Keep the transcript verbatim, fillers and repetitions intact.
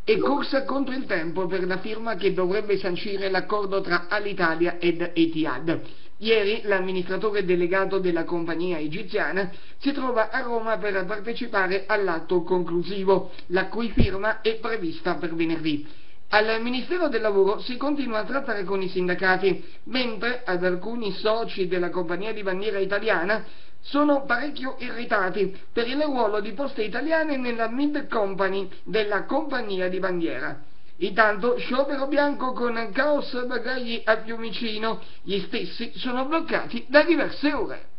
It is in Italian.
È corsa contro il tempo per la firma che dovrebbe sancire l'accordo tra Alitalia ed Etihad. Ieri l'amministratore delegato della compagnia egiziana si trova a Roma per partecipare all'atto conclusivo, la cui firma è prevista per venerdì. Al Ministero del Lavoro si continua a trattare con i sindacati, mentre ad alcuni soci della compagnia di bandiera italiana sono parecchio irritati per il ruolo di Poste Italiane nella mid company della compagnia di bandiera. Intanto sciopero bianco con caos bagagli a Fiumicino, gli stessi sono bloccati da diverse ore.